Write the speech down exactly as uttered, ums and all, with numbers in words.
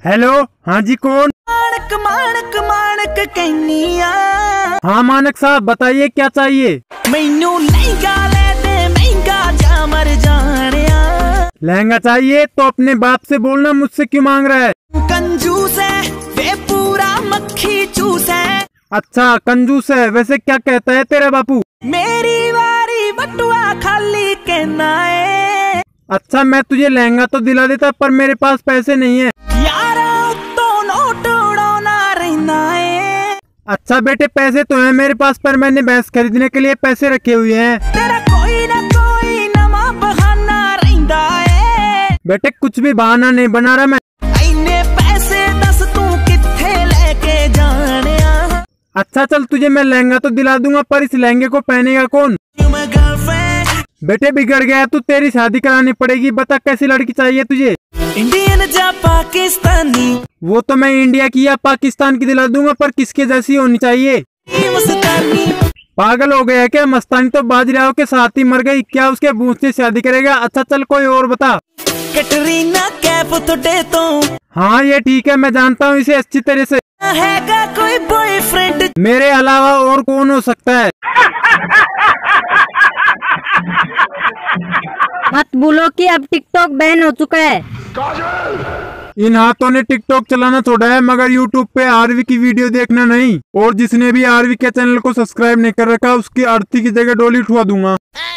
Hello, हाँ जी कौन? मानक मानक मानक कहनिया। हाँ मानक साहब बताइए क्या चाहिए? मैनू लहंगा ले दे महंगा जा मर जानिया। लहंगा चाहिए तो अपने बाप से बोलना, मुझसे क्यों मांग रहा है? कंजूस है वे पूरा मक्खी चूस है। अच्छा कंजूस है, वैसे क्या कहता है तेरा बापू? मेरी वारी बटुआ खाली कहना है। अच्छा मैं तुझे लहंगा तो दिला देता पर मेरे पास पैसे नहीं है। यारा तो नोट उड़ाना रहना है। अच्छा बेटे पैसे तो हैं मेरे पास पर मैंने भैंस खरीदने के लिए पैसे रखे हुए हैं। तेरा कोई ना कोई नवा बहाना रहंदा है। बेटे कुछ भी बहाना नहीं बना रहा मैं। इन्ने पैसे दस तू किथे लेके जानिया। अच्छा चल तुझे मैं लहंगा तो दिला दूंगा पर इस लहंगे को पहनेगा कौन? बेटे बिगड़ गया तू, तेरी शादी करानी पड़ेगी। बता कैसी लड़की चाहिए तुझे? इंडियन या पाकिस्तानी? वो तो मैं इंडिया की या पाकिस्तान की दिला दूंगा पर किसके जैसी होनी चाहिए? मस्तानी। पागल हो गया क्या? मस्तानी तो बाजराओं के साथ ही मर गई, क्या उसके बूंद से शादी करेगा? अच्छा चल कोई और बता। कैटरीना कैफ तो दे तो। हाँ ये ठीक है, मैं जानता हूँ इसे अच्छी तरह से। हैगा कोई बॉयफ्रेंड? मेरे अलावा और कौन हो सकता है? मत बोलो कि अब टिकटॉक बैन हो चुका है। इन हाथों ने टिकटॉक चलाना छोड़ा है मगर यूट्यूब पे आरवी की वीडियो देखना नहीं। और जिसने भी आरवी के चैनल को सब्सक्राइब नहीं कर रखा उसकी आरती की जगह डोली उठवा दूंगा।